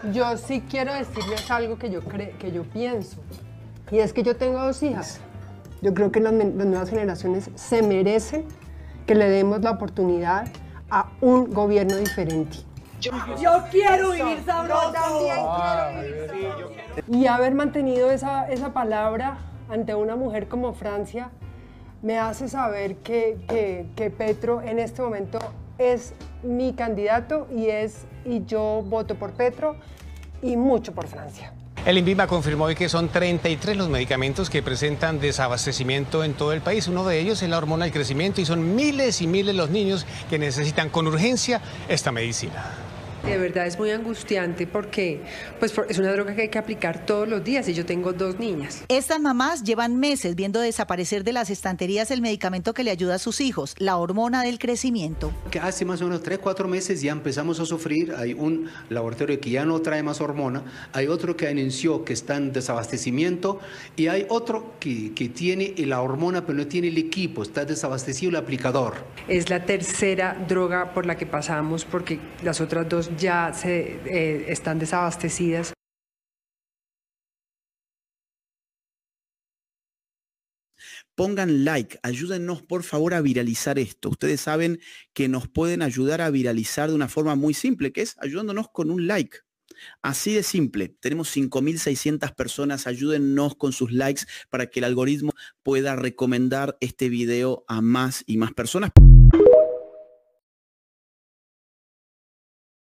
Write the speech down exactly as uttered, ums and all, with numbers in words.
yo sí quiero decirles algo que yo, cre que yo pienso, y es que yo tengo dos hijas. Yo creo que las, las nuevas generaciones se merecen que le demos la oportunidad a un gobierno diferente. Yo, yo quiero vivir sabroso. Yo también quiero vivir sabroso. Y haber mantenido esa, esa palabra ante una mujer como Francia me hace saber que, que, que Petro en este momento es mi candidato y, es, y yo voto por Petro y mucho por Francia. El INVIMA confirmó hoy que son treinta y tres los medicamentos que presentan desabastecimiento en todo el país. Uno de ellos es la hormona del crecimiento y son miles y miles los niños que necesitan con urgencia esta medicina. De verdad es muy angustiante porque pues, es una droga que hay que aplicar todos los días y yo tengo dos niñas. Estas mamás llevan meses viendo desaparecer de las estanterías el medicamento que le ayuda a sus hijos, la hormona del crecimiento. Que hace más o menos tres, cuatro meses ya empezamos a sufrir, hay un laboratorio que ya no trae más hormona, hay otro que anunció que está en desabastecimiento y hay otro que, que tiene la hormona pero no tiene el equipo, está desabastecido el aplicador. Es la tercera droga por la que pasamos porque las otras dos ya se, eh, están desabastecidas. Pongan like, ayúdennos por favor a viralizar esto. Ustedes saben que nos pueden ayudar a viralizar de una forma muy simple, que es ayudándonos con un like. Así de simple. Tenemos cinco mil seiscientas personas, ayúdennos con sus likes para que el algoritmo pueda recomendar este video a más y más personas.